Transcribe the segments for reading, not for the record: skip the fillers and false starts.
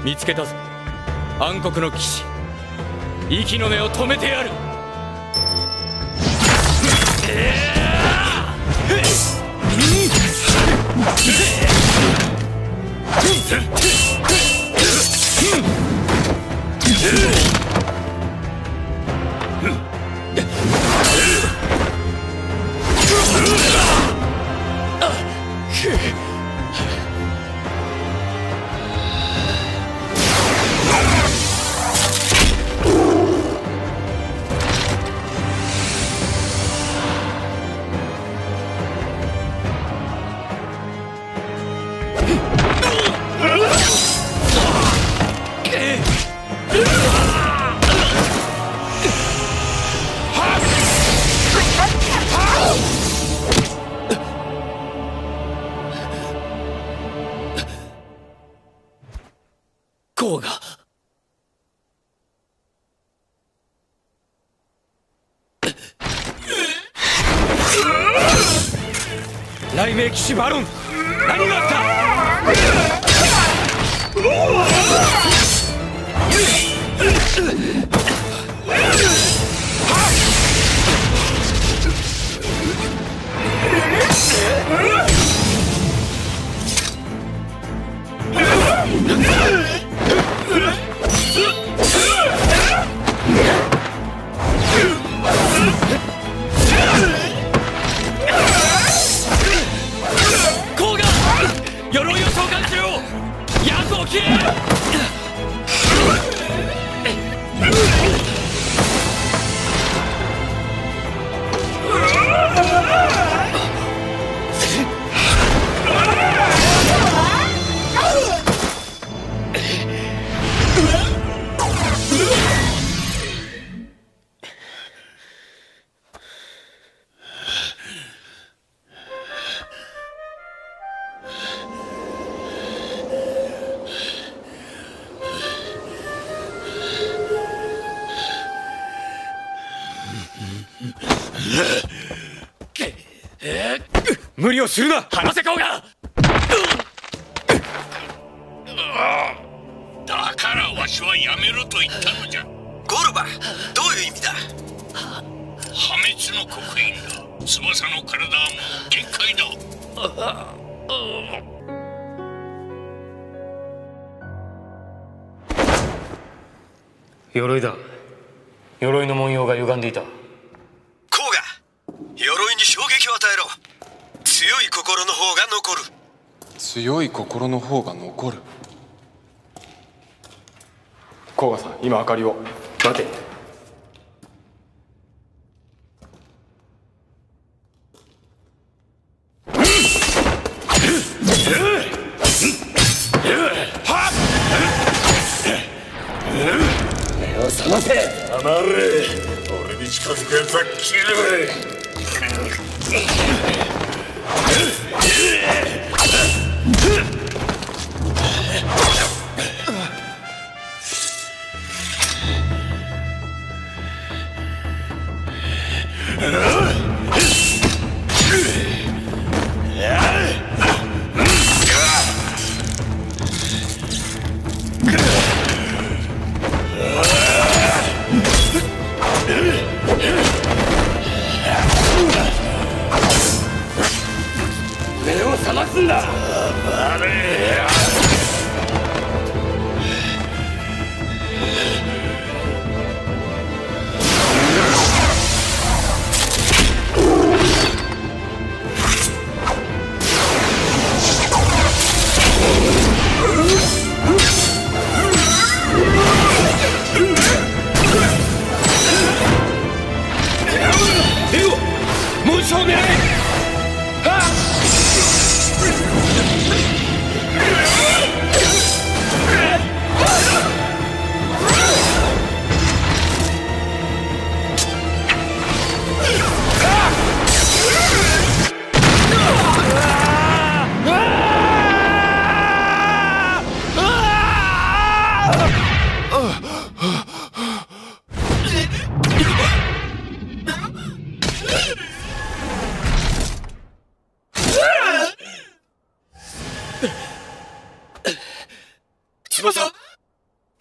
見つけたぞ。暗黒の騎士、息の根を止めてやる。こうが雷鳴騎士バロン、何があった？こうが鎧を召喚しよう。矢を切れ。無理をするな。離せ顔が。 だからわしはやめろと言ったのじゃ。 ゴルバ、どういう意味だ？ 破滅の刻印だ。翼の体はもう限界だ。 鎧だ。鎧の文様が歪んでいた。 コウガ、鎧に衝撃を与えろ。強い心の方が残る。 強い心の方が残る。甲賀さん、今明かりを。 待て。目を覚ませ。 黙れ。俺に近づくやつは切る。 目を覚ますんだ。 黙れ。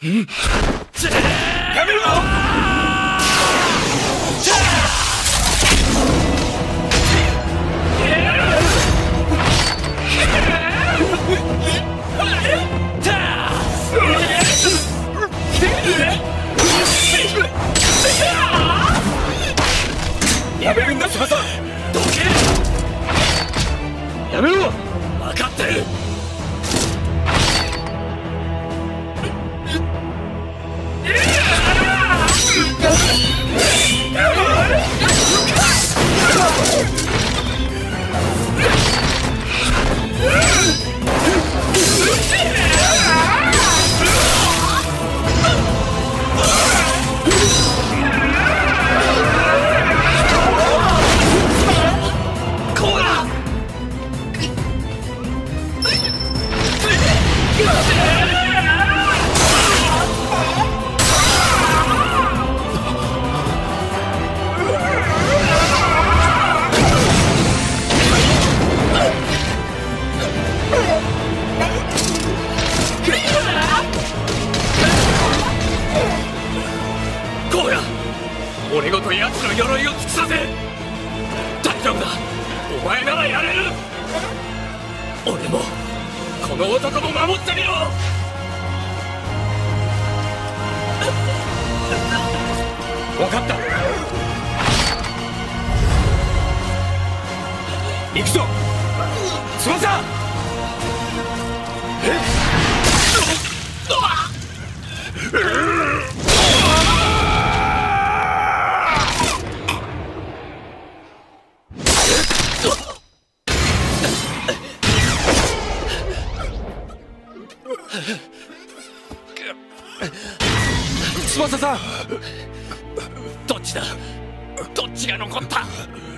やめろ。 やめるんだ翼。どけ。やめろ。分かってる。俺ごと奴の鎧を尽くさせ。大丈夫だ、お前ならやれる。俺もこの男も守ってみろ。分かった。行くぞ翼。翼さん、どっちだ。どっちが残った。